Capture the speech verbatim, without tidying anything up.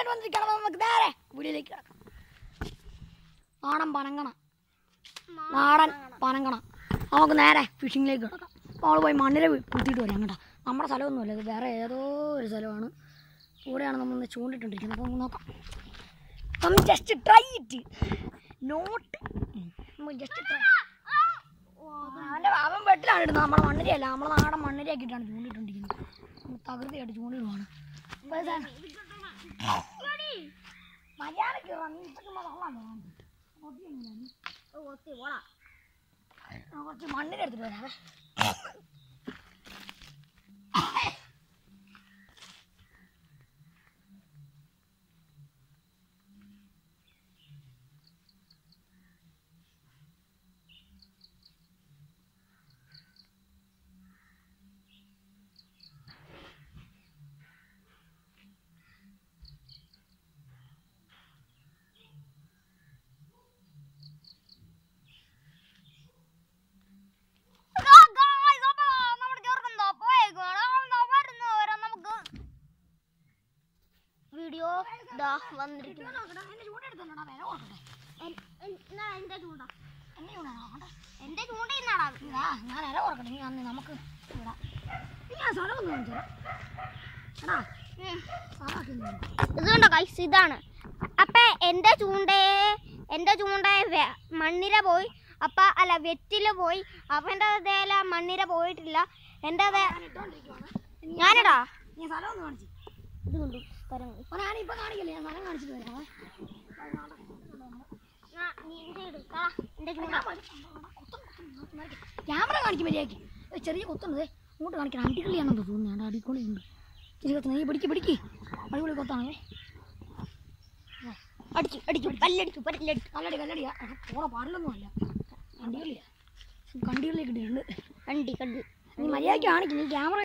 ഫിഷിങ്ങിലായിട്ട് വന്നിരിക്കണം. നമുക്ക് നേരെ വീടിലേക്ക് കിടക്കാം. നാടൻ പനങ്കണ, നാടൻ പനങ്കണ. നമുക്ക് നേരെ ഫിഷിങ്ങിലേക്ക് കിടക്കാം. നമ്മൾ പോയി മണ്ണിര കുത്തിയിട്ട് വരാം കേട്ടോ. നമ്മുടെ സ്ഥലമൊന്നുമല്ല, ഇത് വേറെ ഏതോ ഒരു സ്ഥലമാണ്. ഇവിടെയാണ് നമ്മൾ ചൂണ്ടിട്ടുണ്ടിരിക്കുന്നത്. അപ്പോൾ നമുക്ക് നോക്കാം. നമ്മൾ just try it, not just try. അവൻ്റെ അവൻ വെട്ടിലാണ് ഇടുന്നത്, നമ്മുടെ മണ്ണിരയല്ല. നമ്മളെ നാടൻ മണ്ണിരയാക്കിയിട്ടാണ് ചൂണ്ടിട്ടുണ്ടിരിക്കുന്നത്. തകൃതിയായിട്ട് ചൂണ്ടിടുവാണ്. മര്യാദക്ക് കുറച്ച് മണ്ണിരെടുത്തിട്ട് വരാവേ. വീഡിയോ വന്നിരിക്കുന്നു. നമുക്ക് ഇതുകൊണ്ടോ ഗൈസ്, ഇതാണ്. അപ്പൊ എന്റെ ചൂണ്ടയെ എന്റെ ചൂണ്ടയെ മണ്ണിര പോയി. അപ്പ അല്ല വെറ്റില് പോയി. അവന്റെ അതേല മണ്ണിര പോയിട്ടില്ല. എന്റെ ഞാനിടാ ഇതുകൊണ്ട് ക്യാമറ കാണിക്കും മര്യാദയ്ക്ക്. ചെറിയ കൊത്തുന്നത് ഇങ്ങോട്ട് കാണിക്കണം. അടിപൊളിയാണെന്ന് തോന്നുന്നു. അടിപൊളിയുണ്ട്. ചെറിയ കൊത്തുന്നത് ഈ പിടിക്ക് പിടിക്ക് അടിപൊളി കൊത്താണേ. അടിച്ചു അടിച്ചു പല്ലടിച്ചു പല്ലടിച്ചു കല്ലടി കല്ലടിയാ പോണ പാടിലൊന്നും അല്ല. കണ്ടികളിയാ കണ്ടികളിലേക്ക് ഇട്ടിട്ടുണ്ട്. കണ്ടി കണ്ടി നീ മര്യാദയ്ക്ക് കാണിക്കും. നീ ക്യാമറ